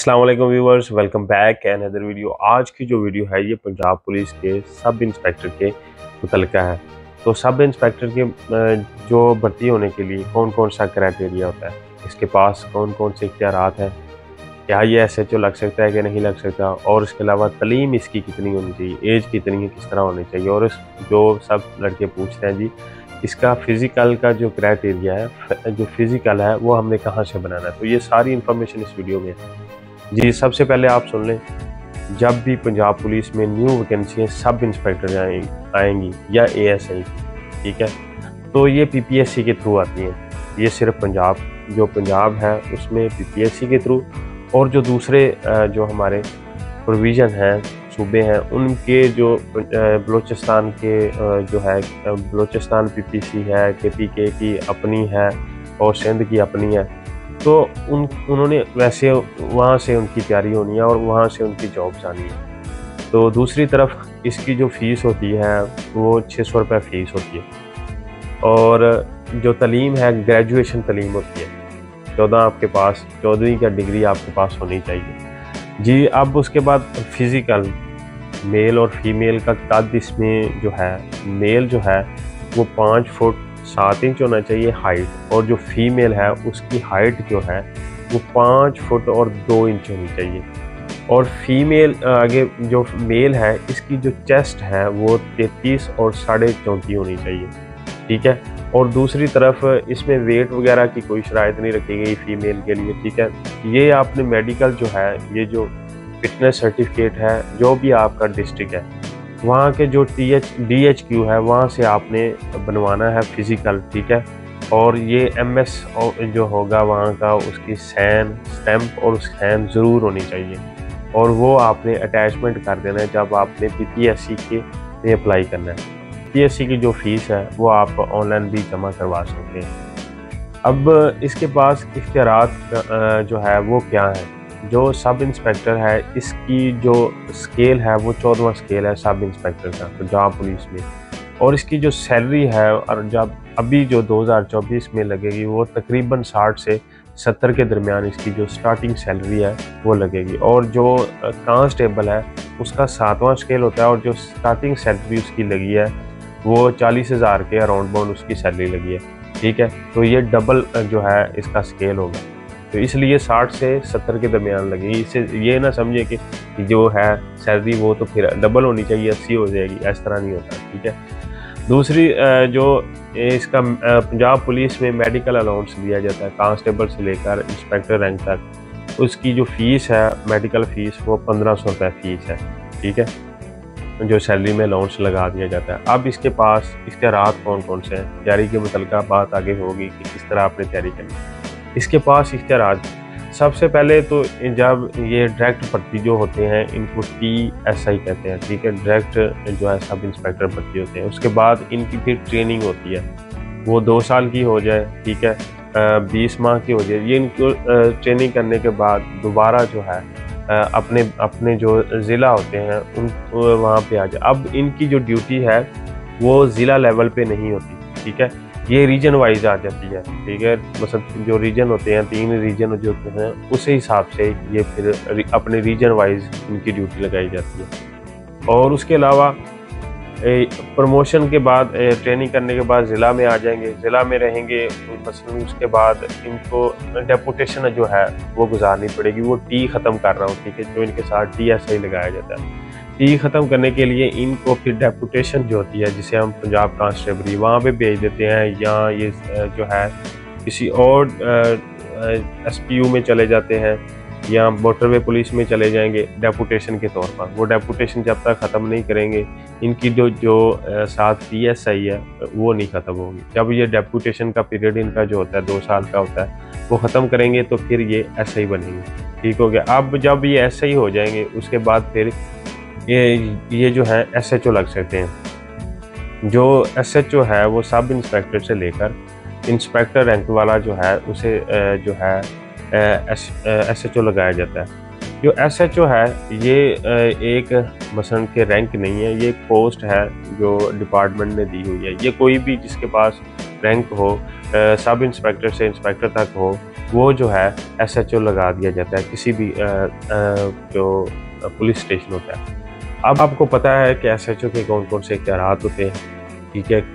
अस्सलाम वालेकुम viewers, welcome back and other video. आज की जो वीडियो है ये पंजाब पुलिस के सब इंस्पेक्टर के मुतल्लिका है। तो सब इंस्पेक्टर के जो भर्ती होने के लिए कौन कौन सा क्राइटेरिया होता है, इसके पास कौन कौन से इख्तियारात हैं, क्या ये SHO लग सकता है कि नहीं लग सकता, और इसके अलावा तलीम इसकी कितनी होनी चाहिए, एज कितनी है, किस तरह होनी चाहिए। और इस जो सब लड़के पूछते हैं जी इसका फ़िज़िकल का जो क्राइटेरिया है, जो फ़िज़िकल है वो हमने कहाँ से बनाना है, तो ये सारी इन्फॉर्मेशन इस वीडियो में है जी। सबसे पहले आप सुन लें, जब भी पंजाब पुलिस में न्यू वैकेंसी सब इंस्पेक्टर आएंगी या ASI, ठीक है, तो ये PPSC के थ्रू आती हैं। ये सिर्फ पंजाब है उसमें PPSC के थ्रू, और जो दूसरे जो हमारे प्रोविज़न हैं, सूबे हैं, उनके जो बलूचिस्तान के जो है बलूचिस्तान PPC है, KPK की अपनी है और सिंध की अपनी है, तो उन्होंने वैसे वहाँ से उनकी तैयारी होनी है और वहाँ से उनकी जॉब्स आनी है। तो दूसरी तरफ इसकी जो फ़ीस होती है वो 600 रुपये फ़ीस होती है, और जो तलीम है ग्रेजुएशन तलीम होती है। 14वीं का डिग्री आपके पास होनी चाहिए जी। अब उसके बाद फ़िज़िकल मेल और फीमेल का कद इसमें जो है, मेल जो है वो 5 फुट 7 इंच होना चाहिए हाइट, और जो फीमेल है उसकी हाइट जो है वो 5 फुट और 2 इंच होनी चाहिए। और फीमेल आगे जो मेल है इसकी जो चेस्ट है वो 33 और 34.5 होनी चाहिए, ठीक है। और दूसरी तरफ इसमें वेट वगैरह की कोई शराइत नहीं रखी गई फीमेल के लिए, ठीक है। ये आपने मेडिकल जो है, ये जो फिटनेस सर्टिफिकेट है, जो भी आपका डिस्ट्रिक्ट है वहाँ के जो DHQ है वहाँ से आपने बनवाना है फ़िज़िकल, ठीक है। और ये MS जो होगा वहाँ का, उसकी सैन स्टैम्प और सैन ज़रूर होनी चाहिए, और वो आपने अटैचमेंट कर देना है जब आपने PPSC के लिए अप्लाई करना है। PPSC की जो फ़ीस है वो आप ऑनलाइन भी जमा करवा सकते हैं। अब इसके पास इख्तियारात जो है वो क्या है। जो सब इंस्पेक्टर है इसकी जो स्केल है वो 14वां स्केल है सब इंस्पेक्टर का पंजाब पुलिस में, और इसकी जो सैलरी है और जब अभी जो 2024 में लगेगी वो तकरीबन 60 से 70 के दरमियान इसकी जो स्टार्टिंग सैलरी है वो लगेगी। और जो कांस्टेबल है उसका 7वां स्केल होता है, और जो स्टार्टिंग सैलरी उसकी लगी है वो 40,000 के अराउंड बाउंड उसकी सैलरी लगी है, ठीक है। तो ये डबल जो है इसका स्केल होगा, तो इसलिए 60 से 70 के दरमियान लगेगी। इससे ये ना समझे कि जो है सैलरी वो तो फिर डबल होनी चाहिए 80 हो जाएगी, इस तरह नहीं होता, ठीक है। दूसरी जो इसका पंजाब पुलिस में मेडिकल अलाउंस दिया जाता है कांस्टेबल से लेकर इंस्पेक्टर रैंक तक, उसकी जो फ़ीस है मेडिकल फ़ीस वो 1500 रुपये फ़ीस है, ठीक है, जो सैलरी में अलाउंस लगा दिया जाता है। अब इसके पास इख्तियारात कौन कौन से हैं, तैयारी के मुतल्लिका बात आगे होगी कि किस तरह आपने तैयारी करनी है। इसके पास इख्तियारात, सबसे पहले तो जब ये डायरेक्ट भर्ती जो होते हैं इनको TSI कहते हैं, ठीक है, डायरेक्ट जो है सब इंस्पेक्टर भर्ती होते हैं। उसके बाद इनकी फिर ट्रेनिंग होती है, वो 2 साल की हो जाए, ठीक है, 20 माह की हो जाए। ये इनको ट्रेनिंग करने के बाद दोबारा जो है अपने जो ज़िला होते हैं उन वहाँ पे आ जाए। अब इनकी जो ड्यूटी है वो ज़िला लेवल पे नहीं होती, ठीक है, ये रीजन वाइज आ जाती है, ठीक है। मतलब जो रीजन होते हैं 3 रीजन जो होते हैं उसी हिसाब से ये फिर अपने रीजन वाइज इनकी ड्यूटी लगाई जाती है। और उसके अलावा प्रमोशन के बाद ट्रेनिंग करने के बाद ज़िला में आ जाएंगे, ज़िला में रहेंगे, मसलन उसके बाद इनको डेपुटेशन जो है वो गुजारनी पड़ेगी। वो T ख़त्म कर रहा हूँ, ठीक है, जो इनके साथ TSI लगाया जाता है। T ख़त्म करने के लिए इनको फिर डेपुटेशन जो होती है, जिसे हम पंजाब कांस्टेबली वहाँ पे भेज देते हैं, या ये जो है किसी और SPU में चले जाते हैं या मोटरवे पुलिस में चले जाएंगे डेपुटेशन के तौर पर। वो डेपुटेशन जब तक ख़त्म नहीं करेंगे इनकी जो साथ TSI है वो नहीं ख़त्म होगी। जब ये डेपुटेशन का पीरियड इनका जो होता है 2 साल का होता है वो ख़त्म करेंगे तो फिर ये SI बनेंगे, ठीक हो गया। अब जब ये SI हो जाएंगे उसके बाद फिर ये जो है SHO लग सकते हैं। जो SHO है वो सब इंस्पेक्टर से लेकर इंस्पेक्टर रैंक वाला जो है उसे जो है SHO लगाया जाता है। जो SHO है ये एक मसलन के रैंक नहीं है, ये एक पोस्ट है जो डिपार्टमेंट ने दी हुई है। ये कोई भी जिसके पास रैंक हो, सब इंस्पेक्टर से इंस्पेक्टर तक हो, वो जो है SHO लगा दिया जाता है किसी भी जो पुलिस स्टेशन होता है। अब आपको पता है कि SHO के कौन कौन से इख्तियारात होते हैं, ठीक है।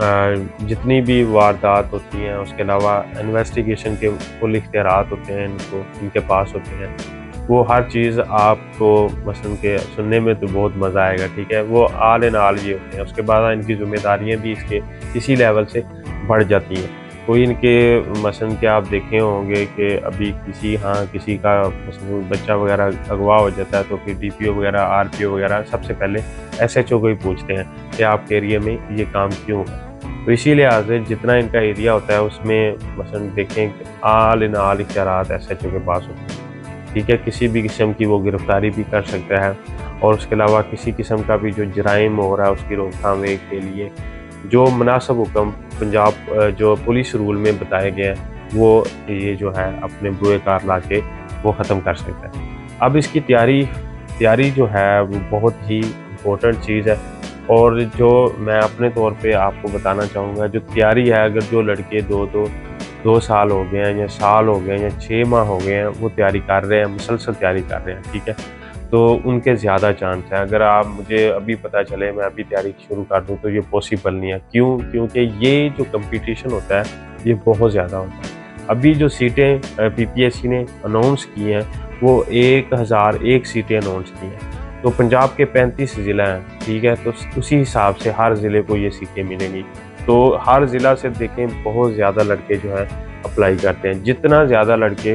जितनी भी वारदात होती हैं, उसके अलावा इन्वेस्टिगेशन के कुल इख्तियारात होते हैं इनके पास होते हैं। वो हर चीज़ आपको मसलन के सुनने में तो बहुत मज़ा आएगा, ठीक है। वो आल इन आल ये होते हैं। उसके बाद इनकी ज़िम्मेदारियाँ भी इसी लेवल से बढ़ जाती हैं। कोई इनके मसलन के आप देखे होंगे कि अभी किसी का मसलन बच्चा वगैरह अगवा हो जाता है तो फिर DPO वगैरह RPO वगैरह सबसे पहले SHO को ही पूछते हैं कि आपके एरिया में ये काम क्यों है। तो इसी लिहाज से जितना इनका एरिया होता है उसमें मसलन देखें कि आल इन आल इख्तियारात SHO के पास होते हैं, ठीक है। किसी भी किस्म की वो गिरफ्तारी भी कर सकता है और उसके अलावा किसी किस्म का भी जो जराइम हो रहा है उसकी रोकथाम के लिए जो मुनासिब हुक्म पंजाब जो पुलिस रूल में बताए गए हैं वो ये जो है अपने बुए कार ला के वो ख़त्म कर सकता है। अब इसकी तैयारी जो है वो बहुत ही इम्पोर्टेंट चीज़ है और जो मैं अपने तौर पे आपको बताना चाहूँगा, जो तैयारी है, अगर जो लड़के दो साल हो गए हैं या साल हो गए हैं या 6 माह हो गए हैं वो तैयारी कर रहे हैं, मुसलसल तैयारी कर रहे हैं, ठीक है, तो उनके ज़्यादा चांस है। अगर आप मुझे अभी पता चले मैं अभी तैयारी शुरू कर दूं तो ये पॉसिबल नहीं है। क्यों? क्योंकि ये जो कंपटीशन होता है ये बहुत ज़्यादा होता है। अभी जो सीटें PPSC ने अनाउंस की हैं वो 1001 सीटें अनाउंस की हैं। तो पंजाब के 35 ज़िला हैं, ठीक है, तो उसी हिसाब से हर ज़िले को ये सीटें मिलेंगी। तो हर ज़िला से देखें बहुत ज़्यादा लड़के जो हैं अप्लाई करते हैं। जितना ज़्यादा लड़के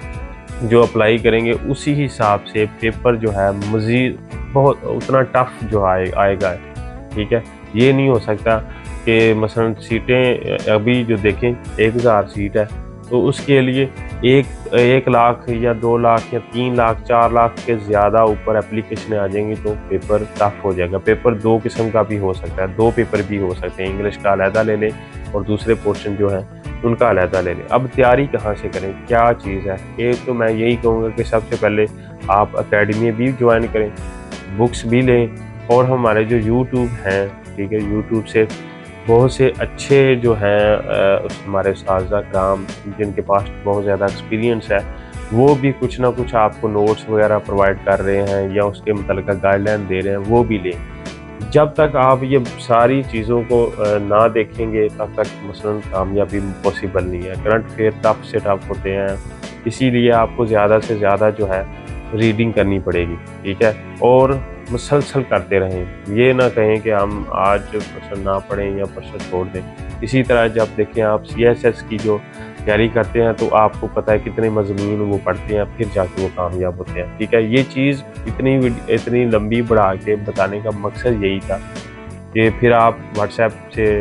जो अप्लाई करेंगे उसी हिसाब से पेपर जो है मज़ीद बहुत उतना टफ जो आएगा, ठीक है। ये नहीं हो सकता कि मसलन सीटें अभी जो देखें 1000 सीट है तो उसके लिए 1 लाख या 2 लाख या 3 लाख 4 लाख के ज़्यादा ऊपर एप्लीकेशनें आ जाएंगी तो पेपर टफ हो जाएगा। पेपर 2 किस्म का भी हो सकता है, 2 पेपर भी हो सकते हैं, इंग्लिश का अलहदा ले लें और दूसरे पोर्शन जो है उनका अलहदा ले लें। अब तैयारी कहाँ से करें, क्या चीज़ है? एक तो मैं यही कहूँगा कि सबसे पहले आप अकेडमी भी ज्वाइन करें, बुक्स भी लें और हमारे जो यूट्यूब हैं, ठीक है, यूट्यूब से बहुत से अच्छे जो हैं हमारे उस्ताज़ कराम जिनके पास बहुत ज़्यादा एक्सपीरियंस है वो भी कुछ ना कुछ आपको नोट्स वगैरह प्रोवाइड कर रहे हैं या उसके मतलब गाइडलाइन दे रहे हैं, वो भी लें। जब तक आप ये सारी चीज़ों को ना देखेंगे तब तक मसलन कामयाबी पॉसिबल नहीं है। करंट अफेयर टफ से टफ होते हैं, इसीलिए आपको ज़्यादा से ज़्यादा जो है रीडिंग करनी पड़ेगी, ठीक है, और मुसलसल करते रहें। ये ना कहें कि हम आज परसों ना पढ़ें या परसों छोड़ दें। इसी तरह जब देखें आप CSS की जो तैयारी करते हैं तो आपको पता है कितने मज़मून वो पढ़ते हैं, फिर जाके वो कामयाब होते हैं, ठीक है। ये चीज़ इतनी लंबी बढ़ा के बताने का मकसद यही था कि फिर आप WhatsApp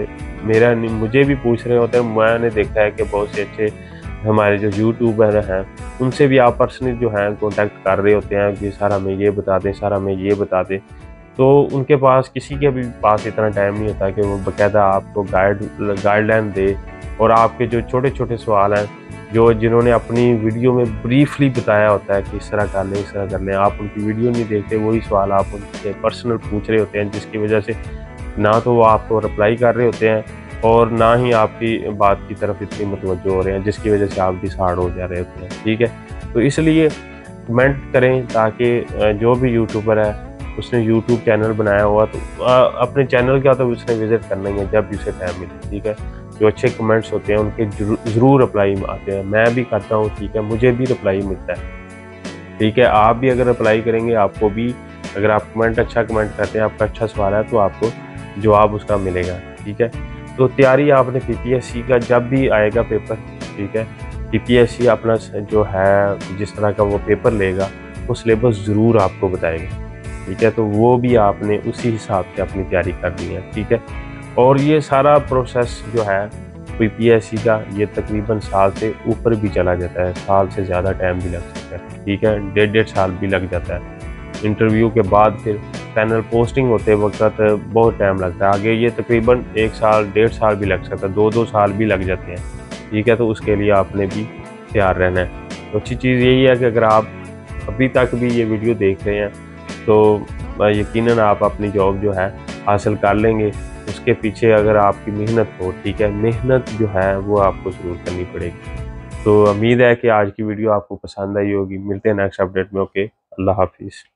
से मुझे भी पूछ रहे होते हैं। मैंने देखा है कि बहुत से अच्छे हमारे जो यूट्यूबर हैं उनसे भी आप पर्सनली जो है कांटेक्ट कर रहे होते हैं कि सर हमें ये बता दें, सर हमें ये बता दें। तो उनके पास किसी के भी पास इतना टाइम नहीं होता कि वो बाकायदा आपको गाइडलाइन दे और आपके जो छोटे छोटे सवाल हैं जिन्होंने अपनी वीडियो में ब्रीफली बताया होता है कि इस तरह कर लें, इस तरह कर लें, आप उनकी वीडियो नहीं देखते, वही सवाल आप उनसे पर्सनल पूछ रहे होते हैं, जिसकी वजह से ना तो वो आपको रिप्लाई कर रहे होते हैं और ना ही आपकी बात की तरफ इतनी मुतवज्जो हो रहे हैं, जिसकी वजह से आप डिसहार्ड हो जा रहे होते हैं, ठीक है। तो इसलिए कमेंट करें ताकि जो भी यूट्यूबर है उसने यूट्यूब चैनल बनाया हुआ तो अपने चैनल का तो उसने विज़िट करना ही है जब भी उसे टाइम मिले, ठीक है। जो अच्छे कमेंट्स होते हैं उनके ज़रूर रिप्लाई आते हैं, मैं भी करता हूँ, ठीक है, मुझे भी रिप्लाई मिलता है, ठीक है। आप भी अगर रिप्लाई करेंगे आपको भी, अगर आप अच्छा कमेंट करते हैं, आपका अच्छा सवाल है तो आपको जवाब उसका मिलेगा, ठीक है। तो तैयारी आपने PPSC का जब भी आएगा पेपर, ठीक है, PPSC अपना जो है जिस तरह का वो पेपर लेगा वो सिलेबस ज़रूर आपको बताएगा, ठीक है। तो वो भी आपने उसी हिसाब से अपनी तैयारी करनी है, ठीक है। और ये सारा प्रोसेस जो है PPSC का ये तकरीबन साल से ऊपर भी चला जाता है, साल से ज़्यादा टाइम भी लग सकता है, ठीक है, 1.5 साल भी लग जाता है। इंटरव्यू के बाद फिर पैनल पोस्टिंग होते वक्त बहुत टाइम लगता है, आगे ये तकरीबन 1 साल 1.5 साल भी लग सकता है, 2 साल भी लग जाते हैं, ठीक है। तो उसके लिए आपने भी तैयार रहना है। तो अच्छी चीज़ यही है कि अगर आप अभी तक भी ये वीडियो देख रहे हैं तो यकीनन आप अपनी जॉब जो है हासिल कर लेंगे। उसके पीछे अगर आपकी मेहनत हो, ठीक है, मेहनत जो है वो आपको ज़रूर करनी पड़ेगी। तो उम्मीद है कि आज की वीडियो आपको पसंद आई होगी। मिलते हैं नेक्स्ट अपडेट में। ओके, अल्लाह हाफिज़।